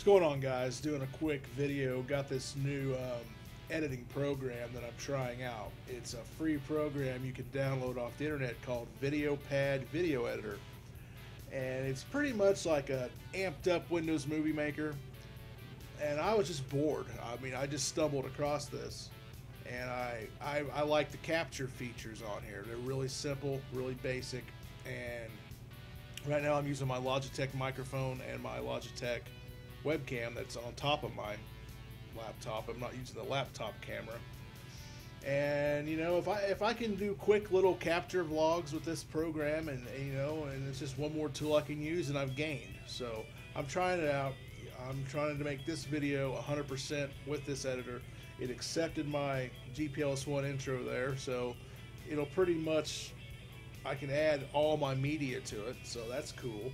going on, guys? Doing a quick video. Got this new editing program that I'm trying out. It's a free program you can download off the internet called VideoPad Video Editor. And it's pretty much like a amped up Windows Movie Maker. And I was just bored. I mean, I just stumbled across this. And I like the capture features on here. They're really simple, really basic. And right now I'm using my Logitech microphone and my Logitech webcam that's on top of my laptop. I'm not using the laptop camera. And you know, if I can do quick little capture vlogs with this program, and you know, and it's just one more tool I can use, and I've gained. So I'm trying it out. I'm trying to make this video 100% with this editor. It accepted my GPLS1 intro there, so it'll pretty much, I can add all my media to it, so that's cool.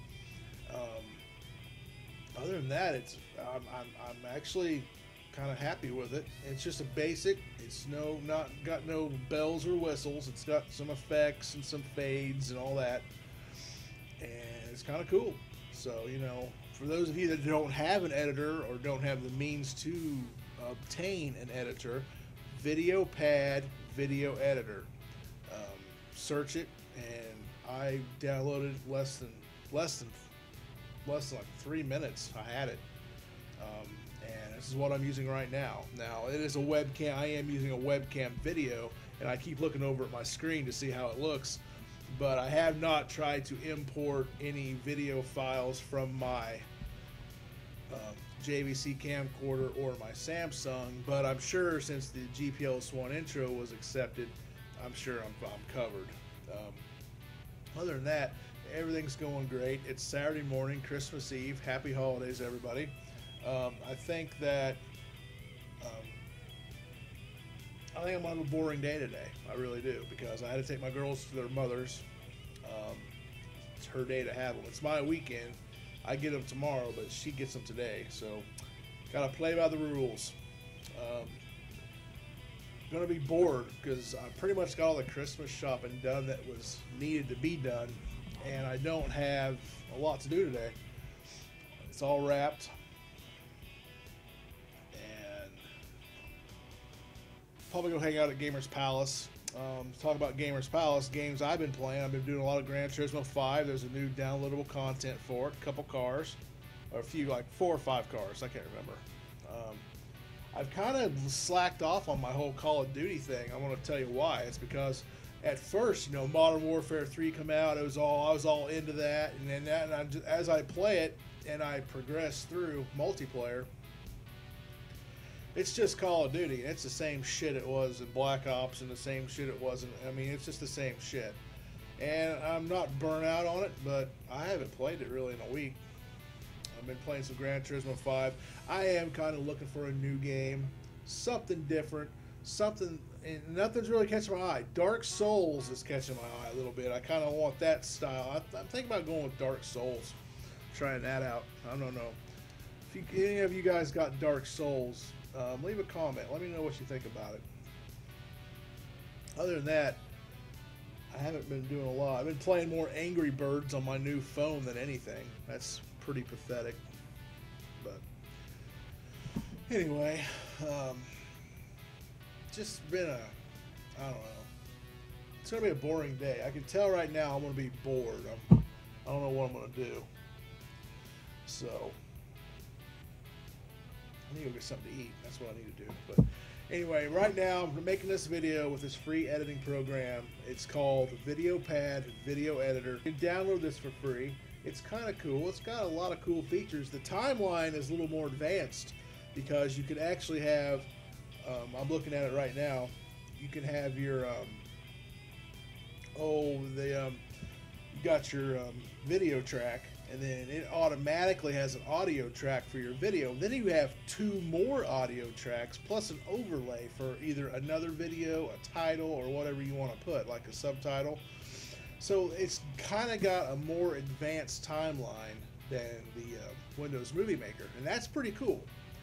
Other than that, I'm actually kind of happy with it. It's just a basic. It's not got no bells or whistles. It's got some effects and some fades and all that, and it's kind of cool. So you know, for those of you that don't have an editor or don't have the means to obtain an editor, VideoPad Video Editor. Search it, and I downloaded less than like 3 minutes. I had it, and this is what I'm using right now. Now it is a webcam. I am using a webcam video, and I keep looking over at my screen to see how it looks. But I have not tried to import any video files from my JVC camcorder or my Samsung, but I'm sure since the GPLS1 intro was accepted, I'm sure I'm covered. Other than that, everything's going great. It's Saturday morning, Christmas Eve. Happy holidays, everybody. I think that I think I'm gonna have a boring day today. I really do, because I had to take my girls to their mother's. It's her day to have them. It's my weekend. I get them tomorrow, but she gets them today. So, gotta play by the rules. Gonna be bored because I pretty much got all the Christmas shopping done that was needed to be done, and I don't have a lot to do today. It's all wrapped, and probably go hang out at Gamers Palace. Talk about Gamers Palace games I've been playing. I've been doing a lot of Gran Turismo 5. There's a new downloadable content for it. A couple cars, or a few, like 4 or 5 cars. I can't remember. I've kind of slacked off on my whole Call of Duty thing. I want to tell you why. It's because at first, you know, Modern Warfare 3 come out. I was all into that, and then as I play it and I progress through multiplayer, it's just Call of Duty. It's the same shit it was in Black Ops, and the same shit it was in, I mean, it's just the same shit. And I'm not burnt out on it, but I haven't played it really in a week. I've been playing some Gran Turismo 5. I am kind of looking for a new game, something different, something, and nothing's really catching my eye. Dark Souls is catching my eye a little bit. I kind of want that style. I'm thinking about going with Dark Souls, trying that out. I don't know. If any of you guys got Dark Souls, leave a comment. Let me know what you think about it. Other than that, I haven't been doing a lot. I've been playing more Angry Birds on my new phone than anything. That's pretty pathetic. But anyway, just been I don't know. It's going to be a boring day. I can tell right now I'm going to be bored. I don't know what I'm going to do. So I need to go get something to eat. That's what I need to do. But anyway, right now I'm making this video with this free editing program. It's called VideoPad Video Editor. You can download this for free. It's kind of cool. It's got a lot of cool features. The timeline is a little more advanced because you can actually have, I'm looking at it right now, you can have your, you got your video track, and then it automatically has an audio track for your video. Then you have 2 more audio tracks plus an overlay for either another video, a title, or whatever you want to put, like a subtitle. So it's kind of got a more advanced timeline than the Windows Movie Maker, and that's pretty cool.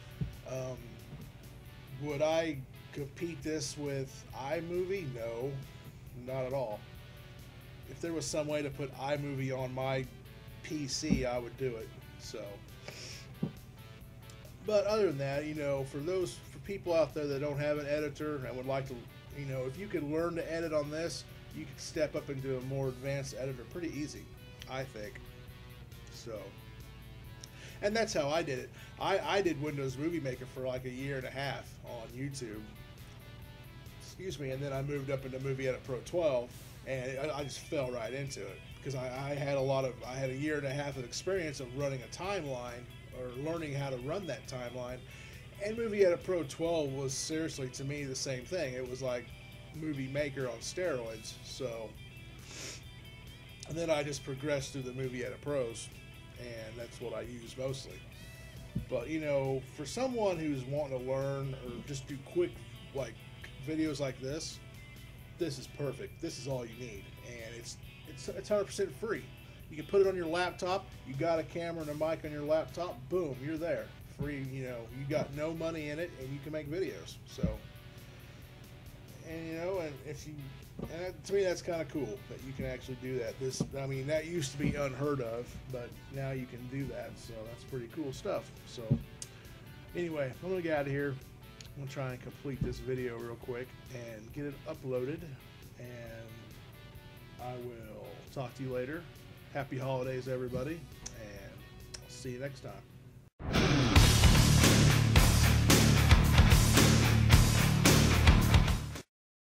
Would I compete this with iMovie? No, not at all. If there was some way to put iMovie on my PC, I would do it. So But other than that, for people out there that don't have an editor and would like to, if you can learn to edit on this, you can step up into a more advanced editor pretty easy, I think. So, and that's how I did it. I did Windows Movie Maker for like a year and a half on YouTube. Excuse me, and then I moved up into Movie Edit Pro 12, and I just fell right into it because I had a year and a half of experience of running a timeline or learning how to run that timeline. And Movie Edit Pro 12 was seriously, to me, the same thing. It was like Movie Maker on steroids. So, and then I just progressed through the Movie Edit Pros, and that's what I use mostly. But for someone who's wanting to learn or just do quick like videos like this is perfect. This is all you need, and it's 100% free. You can put it on your laptop. You got a camera and a mic on your laptop. Boom, you're there. Free. You got no money in it, and you can make videos. So, and if you, to me, that's kind of cool that you can actually do that. That used to be unheard of, but now you can do that. So that's pretty cool stuff. So, anyway, I'm gonna get out of here. I'm gonna try and complete this video real quick and get it uploaded, and I will talk to you later. Happy holidays, everybody, and I'll see you next time.